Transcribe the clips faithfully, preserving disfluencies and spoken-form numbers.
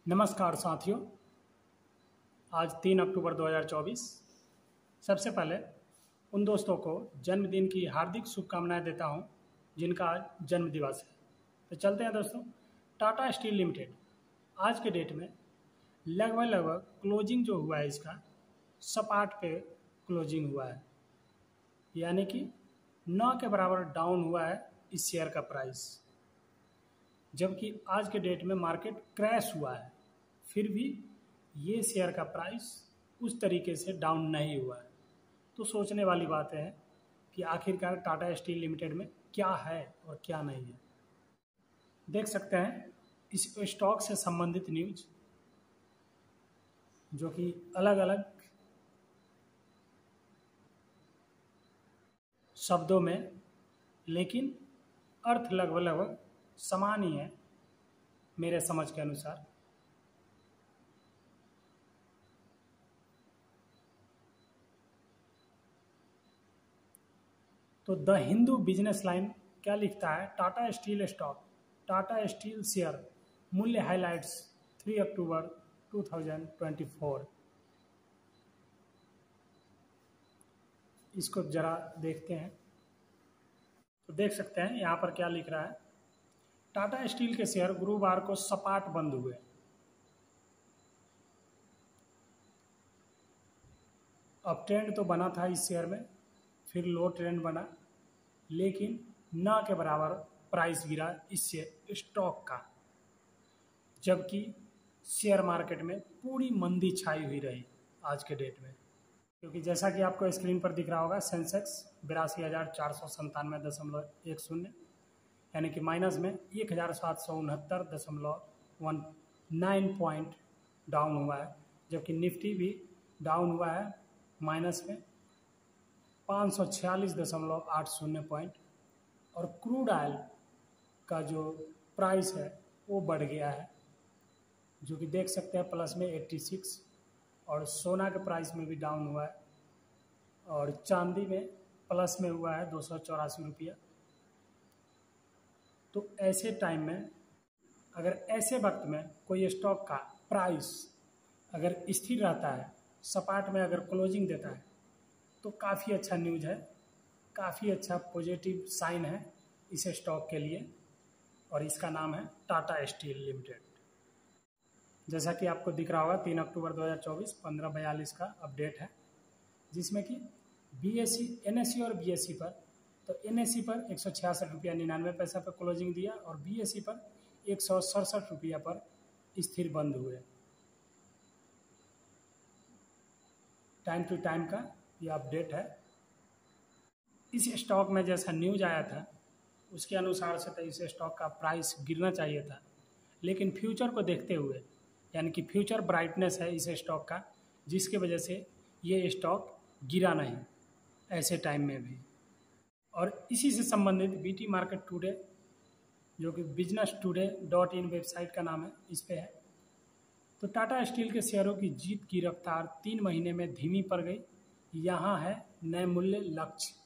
नमस्कार साथियों, आज तीन अक्टूबर दो हज़ार चौबीस। सबसे पहले उन दोस्तों को जन्मदिन की हार्दिक शुभकामनाएं देता हूं जिनका आज जन्म दिवस है। तो चलते हैं दोस्तों। टाटा स्टील लिमिटेड आज के डेट में लगभग लगभग क्लोजिंग जो हुआ है इसका सपाट पे क्लोजिंग हुआ है, यानी कि नौ के बराबर डाउन हुआ है इस शेयर का प्राइस। जबकि आज के डेट में मार्केट क्रैश हुआ है, फिर भी ये शेयर का प्राइस उस तरीके से डाउन नहीं हुआ है। तो सोचने वाली बात है कि आखिरकार टाटा स्टील लिमिटेड में क्या है और क्या नहीं है। देख सकते हैं इस स्टॉक से संबंधित न्यूज जो कि अलग अलग शब्दों में, लेकिन अर्थ लगभग लगभग समान ही है मेरे समझ के अनुसार। तो द हिंदू बिजनेस लाइन क्या लिखता है? Tata steel stock, Tata steel share मूल्य हाइलाइट्स तीन अक्टूबर दो हज़ार चौबीस। इसको जरा देखते हैं तो देख सकते हैं यहाँ पर क्या लिख रहा है। टाटा स्टील के शेयर गुरुवार को सपाट बंद हुए। अब ट्रेंड तो बना था इस शेयर में, फिर लो ट्रेंड बना, लेकिन ना के बराबर प्राइस गिरा इस स्टॉक का, जबकि शेयर मार्केट में पूरी मंदी छाई हुई रही आज के डेट में। क्योंकि जैसा कि आपको स्क्रीन पर दिख रहा होगा, सेंसेक्स बिरासी हज़ार चार सौ संतानवे दशमलव एक शून्य यानी कि माइनस में एक हज़ार सात सौ उनहत्तर दशमलव वन नाइन पॉइंट डाउन हुआ है, जबकि निफ्टी भी डाउन हुआ है माइनस में पाँच सौ छियालीस दशमलव आठ शून्य पॉइंट। और क्रूड ऑयल का जो प्राइस है वो बढ़ गया है, जो कि देख सकते हैं प्लस में छियासी। और सोना के प्राइस में भी डाउन हुआ है, और चांदी में प्लस में हुआ है दो सौ चौरासी रुपया। तो ऐसे टाइम में, अगर ऐसे वक्त में कोई स्टॉक का प्राइस अगर स्थिर रहता है, सपाट में अगर क्लोजिंग देता है, तो काफ़ी अच्छा न्यूज़ है, काफ़ी अच्छा पॉजिटिव साइन है इस स्टॉक के लिए, और इसका नाम है टाटा स्टील लिमिटेड। जैसा कि आपको दिख रहा होगा, तीन अक्टूबर दो हज़ार चौबीस पंद्रह बयालीस का अपडेट है, जिसमें कि बीएससी एनएससी और बीएससी पर, तो एनएससी पर एक सौ छियासठ रुपया निन्यानवे पैसा पर क्लोजिंग दिया और बीएससी पर एक सौ सड़सठ रुपया पर स्थिर बंद हुए। टाइम टू टाइम का ये अपडेट है। इस स्टॉक में जैसा न्यूज आया था उसके अनुसार से तो इस स्टॉक का प्राइस गिरना चाहिए था, लेकिन फ्यूचर को देखते हुए, यानी कि फ्यूचर ब्राइटनेस है इस स्टॉक का, जिसकी वजह से ये स्टॉक गिरा नहीं ऐसे टाइम में भी। और इसी से संबंधित बीटी मार्केट टुडे, जो कि business today dot in website का नाम है, इस पे है। तो टाटा स्टील के शेयरों की जीत की रफ्तार तीन महीने में धीमी पड़ गई। यहाँ है नए मूल्य लक्ष्य।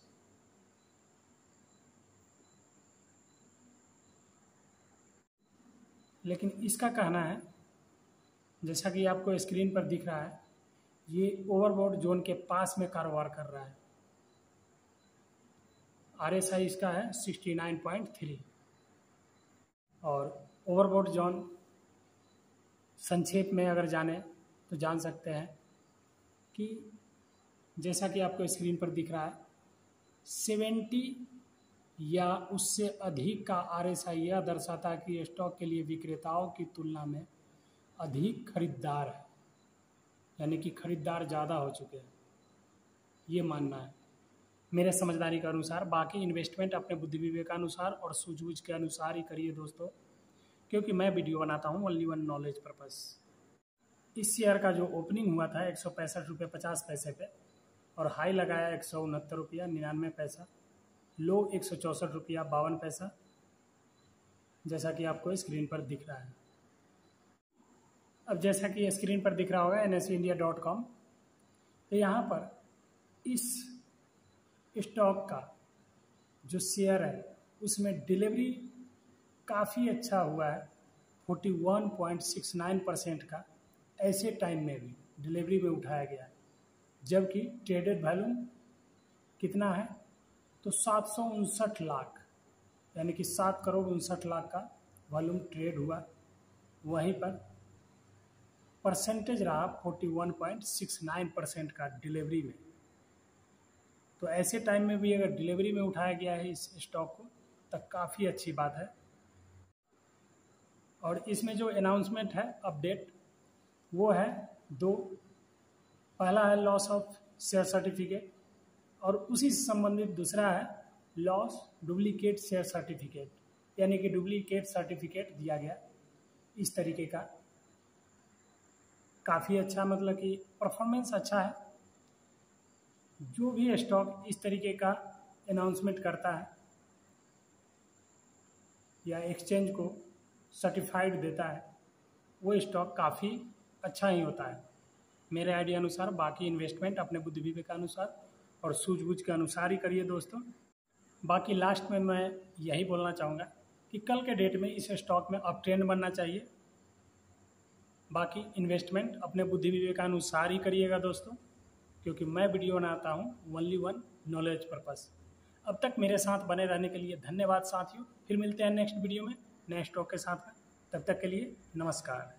लेकिन इसका कहना है, जैसा कि आपको स्क्रीन पर दिख रहा है, ये ओवरबॉट जोन के पास में कारोबार कर रहा है। आरएसआई इसका है उनहत्तर पॉइंट तीन, और ओवरबॉट जोन संक्षेप में अगर जाने तो जान सकते हैं कि जैसा कि आपको स्क्रीन पर दिख रहा है, सत्तर या उससे अधिक का आरएसआई यह दर्शाता है कि स्टॉक के लिए विक्रेताओं की तुलना में अधिक खरीदार है, यानी कि खरीदार ज़्यादा हो चुके हैं, ये मानना है मेरे समझदारी के अनुसार। बाकी इन्वेस्टमेंट अपने बुद्धि विवेकानुसार और सूझबूझ के अनुसार ही करिए दोस्तों, क्योंकि मैं वीडियो बनाता हूँ ओनली वन नॉलेज पर्पस। इस शेयर का जो ओपनिंग हुआ था एक सौ पैंसठ रुपये पचास पैसे पे, और हाई लगाया एक सौ उनहत्तर रुपया निन्यानवे पैसा, लो एक सौ चौंसठ रुपया बावन पैसा, जैसा कि आपको स्क्रीन पर दिख रहा है। अब जैसा कि स्क्रीन पर दिख रहा होगा N S E India dot com, तो यहाँ पर इस स्टॉक का जो शेयर है उसमें डिलीवरी काफ़ी अच्छा हुआ है, forty one point six nine percent का ऐसे टाइम में भी डिलीवरी में उठाया गया है, जबकि ट्रेडेड वॉल्यूम कितना है तो सात सौ उनसठ लाख, यानी कि सात करोड़ उनसठ लाख का वॉल्यूम ट्रेड हुआ। वहीं पर परसेंटेज रहा forty one point six nine percent का डिलीवरी में। तो ऐसे टाइम में भी अगर डिलीवरी में उठाया गया है इस स्टॉक को तो काफ़ी अच्छी बात है। और इसमें जो अनाउंसमेंट है अपडेट वो है दो, पहला है लॉस ऑफ शेयर सर्टिफिकेट और उसी से संबंधित दूसरा है लॉस डुप्लीकेट शेयर सर्टिफिकेट, यानी कि डुप्लीकेट सर्टिफिकेट दिया गया इस तरीके का। काफ़ी अच्छा, मतलब कि परफॉर्मेंस अच्छा है। जो भी स्टॉक इस तरीके का अनाउंसमेंट करता है या एक्सचेंज को सर्टिफाइड देता है वो स्टॉक काफ़ी अच्छा ही होता है मेरे आइडिया अनुसार। बाकी इन्वेस्टमेंट अपने बुद्धि विवेक के अनुसार और सूझबूझ के अनुसार ही करिए दोस्तों। बाकी लास्ट में मैं यही बोलना चाहूँगा कि कल के डेट में इस स्टॉक में अप ट्रेंड बनना चाहिए। बाकी इन्वेस्टमेंट अपने बुद्धि विवेक के अनुसार ही करिएगा दोस्तों, क्योंकि मैं वीडियो बनाता हूँ ओनली वन नॉलेज पर्पस। अब तक मेरे साथ बने रहने के लिए धन्यवाद साथियों। फिर मिलते हैं नेक्स्ट वीडियो में नए स्टॉक के साथ में। तब तक के लिए नमस्कार।